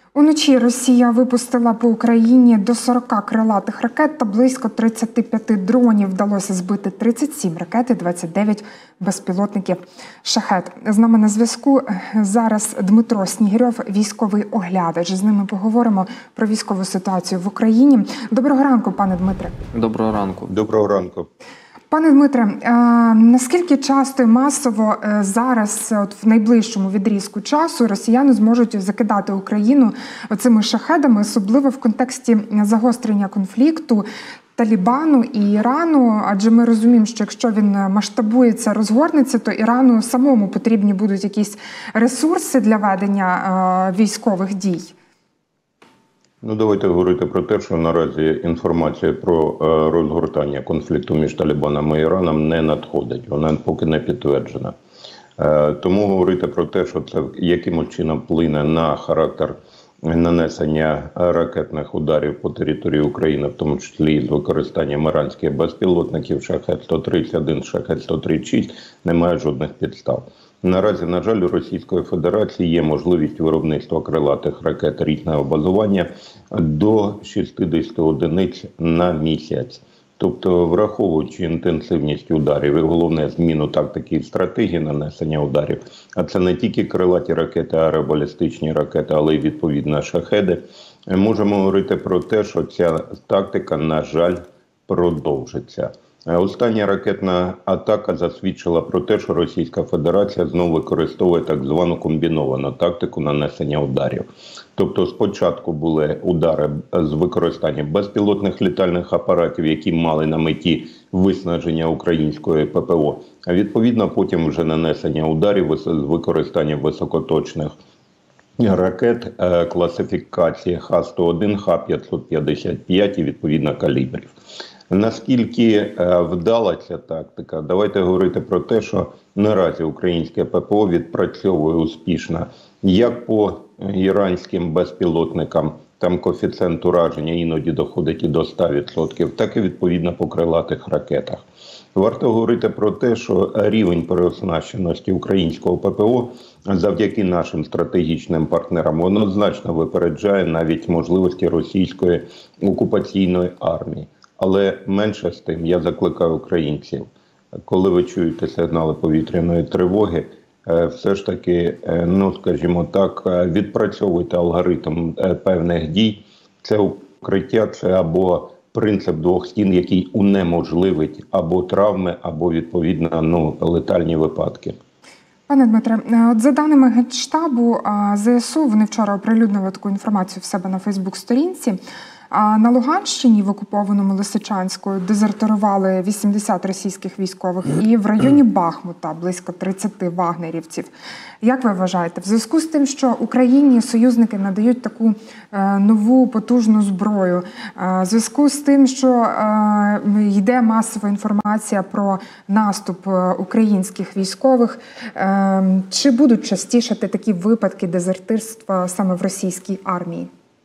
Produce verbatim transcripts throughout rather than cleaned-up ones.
Уночі Росія випустила по Україні до сорока крилатих ракет та близько тридцяти п'яти дронів. Вдалося збити тридцять сім ракет і двадцять дев'ять безпілотників «Шахед». З нами на зв'язку зараз Дмитро Снігирьов, військовий оглядач. З ними поговоримо про військову ситуацію в Україні. Доброго ранку, пане Дмитре. Доброго ранку. Доброго ранку. Пане Дмитре, наскільки часто і масово зараз, от в найближчому відрізку часу, росіяни зможуть закидати Україну оцими шахедами, особливо в контексті загострення конфлікту Талібану і Ірану? Адже ми розуміємо, що якщо він масштабується, розгорнеться, то Ірану самому потрібні будуть якісь ресурси для ведення військових дій. Ну, давайте говорити про те, що наразі інформація про е, розгортання конфлікту між Талібаном і Іраном не надходить, вона поки не підтверджена. Е, тому говорити про те, що це якимось чином вплине на характер нанесення ракетних ударів по території України, в тому числі з використанням іранських безпілотників Шахед сто тридцять один, Шахед сто тридцять шість, немає жодних підстав. Наразі, на жаль, у Російської Федерації є можливість виробництва крилатих ракет різного базування до шістдесяти одиниць на місяць. Тобто, враховуючи інтенсивність ударів і головне зміну тактики і стратегії нанесення ударів, а це не тільки крилаті ракети, аеробалістичні ракети, але й відповідно шахеди, можемо говорити про те, що ця тактика, на жаль, продовжиться. Остання ракетна атака засвідчила про те, що Російська Федерація знову використовує так звану комбіновану тактику нанесення ударів. Тобто спочатку були удари з використанням безпілотних літальних апаратів, які мали на меті виснаження української ППО, а відповідно потім вже нанесення ударів з використанням високоточних ракет класифікації Х сто один, Х п'ятсот п'ятдесят п'ять і відповідно калібрів. Наскільки вдала ця тактика? Давайте говорити про те, що наразі українське ППО відпрацьовує успішно як по іранським безпілотникам, там коефіцієнт ураження іноді доходить і до ста відсотків, так і відповідно по крилатих ракетах. Варто говорити про те, що рівень переоснащеності українського ППО завдяки нашим стратегічним партнерам однозначно випереджає навіть можливості російської окупаційної армії. Але менше з тим, я закликаю українців, коли ви чуєте сигнали повітряної тривоги, все ж таки, ну скажімо так, відпрацьовуйте алгоритм певних дій. Це укриття, це або принцип двох стін, який унеможливить або травми, або відповідно ну, летальні випадки. Пане Дмитре, от за даними Генштабу ЗСУ, вони вчора оприлюднили таку інформацію в себе на Фейсбук-сторінці. А на Луганщині, в окупованому Лисичанську, дезертирували вісімдесят російських військових і в районі Бахмута близько тридцяти вагнерівців. Як ви вважаєте, в зв'язку з тим, що Україні союзники надають таку е, нову потужну зброю, е, в зв'язку з тим, що е, йде масова інформація про наступ українських військових, е, чи будуть частішати такі випадки дезертирства саме в російській армії?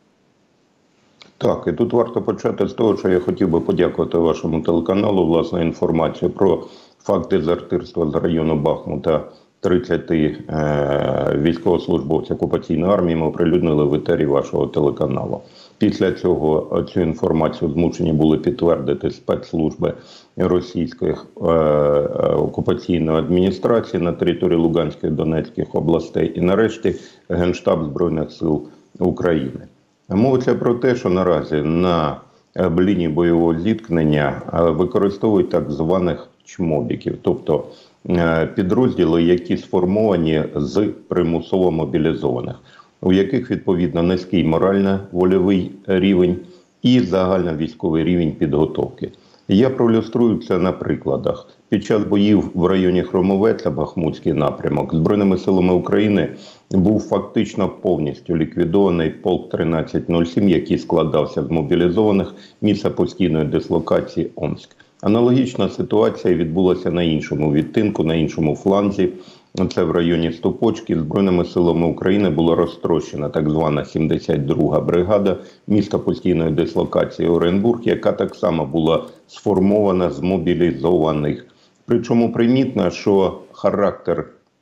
Так, і тут варто почати з того, що я хотів би подякувати вашому телеканалу, власне, інформацію про факт дезертирства з району Бахмута тридцяти е, військовослужбовців окупаційної армії ми оприлюднили в етері вашого телеканалу. Після цього цю інформацію змушені були підтвердити спецслужби російської е, окупаційної адміністрації на території Луганської і Донецьких областей і нарешті Генштаб Збройних сил України. Мовиться про те, що наразі на лінії бойового зіткнення використовують так званих чмобіків, тобто підрозділи, які сформовані з примусово мобілізованих, у яких відповідно низький морально-вольовий рівень і загальновійськовий рівень підготовки. Я проілюструю це на прикладах. Під час боїв в районі Хромовеця, Бахмутський напрямок, Збройними силами України був фактично повністю ліквідований полк тринадцять нуль сім, який складався з мобілізованих, місце постійної дислокації Омськ. Аналогічна ситуація відбулася на іншому відтинку, на іншому фланзі. Це в районі Стопочки. Збройними силами України була розтрощена так звана сімдесят друга бригада міста постійної дислокації Оренбург, яка так само була сформована з мобілізованих. Причому примітно, що характер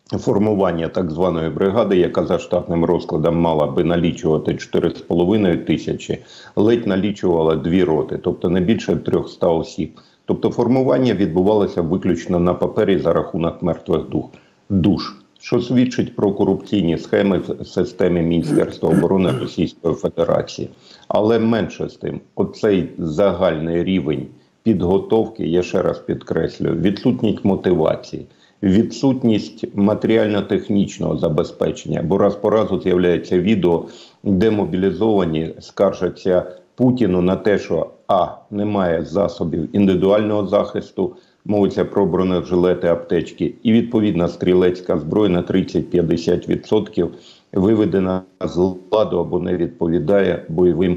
формування так званої бригади, яка за штатним розкладом мала би налічувати чотири з половиною тисячі, ледь налічувала дві роти, тобто не більше трьохсот осіб. Тобто формування відбувалося виключно на папері за рахунок мертвих дух, душ, що свідчить про корупційні схеми в системі Міністерства оборони Російської Федерації. Але менше з тим, оцей загальний рівень підготовки, я ще раз підкреслюю, відсутність мотивації, відсутність матеріально-технічного забезпечення, бо раз по разу з'являється відео, де мобілізовані скаржаться Путіну на те, що а. немає засобів індивідуального захисту, мовиться про бронежилети, аптечки, і відповідно стрілецька зброя на тридцять-п'ятдесят відсотків виведена з ладу або не відповідає бойовим,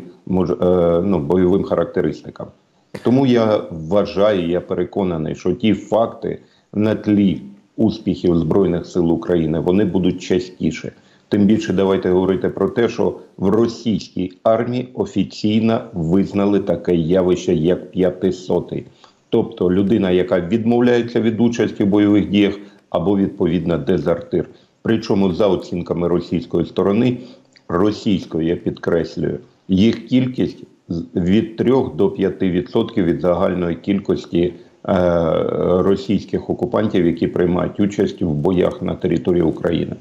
ну, бойовим характеристикам. Тому я вважаю, я переконаний, що ті факти на тлі успіхів Збройних сил України, вони будуть частіше. Тим більше давайте говорити про те, що в російській армії офіційно визнали таке явище, як п'ятисотий. Тобто людина, яка відмовляється від участі в бойових діях, або відповідно дезертир. Причому за оцінками російської сторони, російської, я підкреслюю, їх кількість від трьох до п'яти відсотків від загальної кількості е, російських окупантів, які приймають участь в боях на території України.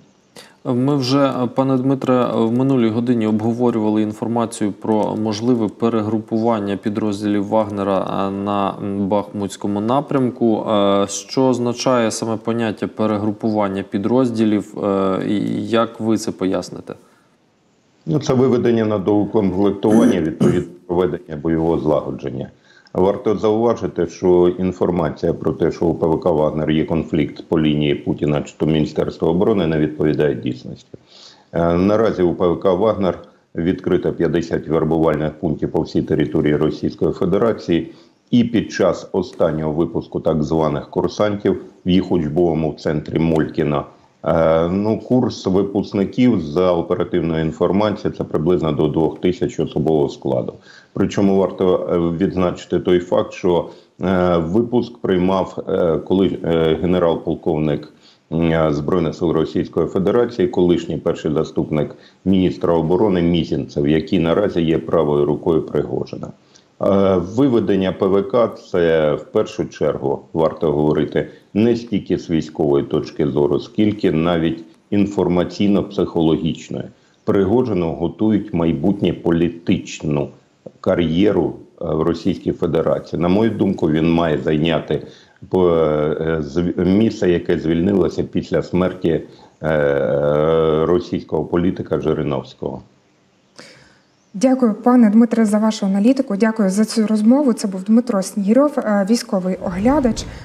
Ми вже, пане Дмитре, в минулій годині обговорювали інформацію про можливе перегрупування підрозділів Вагнера на Бахмутському напрямку. Що означає саме поняття перегрупування підрозділів і як ви це поясните? Ну, це виведення на доукомплектування відповідно проведення бойового злагодження. Варто зауважити, що інформація про те, що у ПВК «Вагнер» є конфлікт по лінії Путіна чи то Міністерства оборони, не відповідає дійсності. Наразі у ПВК «Вагнер» відкрито п'ятдесят вербувальних пунктів по всій території Російської Федерації, і під час останнього випуску так званих курсантів в їх учбовому центрі Молькіна ну, курс випускників за оперативною інформацією – це приблизно до двох тисяч особового складу. Причому варто відзначити той факт, що е, випуск приймав е, коли е, генерал-полковник е, Збройних сил Російської Федерації, колишній перший заступник міністра оборони Мізінцев, який наразі є правою рукою Пригожина. Виведення ПВК – це в першу чергу, варто говорити, не стільки з військової точки зору, скільки навіть інформаційно-психологічної. Пригожину готують майбутнє політичну кар'єру в Російській Федерації. На мою думку, він має зайняти місце, яке звільнилося після смерті російського політика Жириновського. Дякую, пане Дмитре, за вашу аналітику. Дякую за цю розмову. Це був Дмитро Снігірьов, військовий оглядач.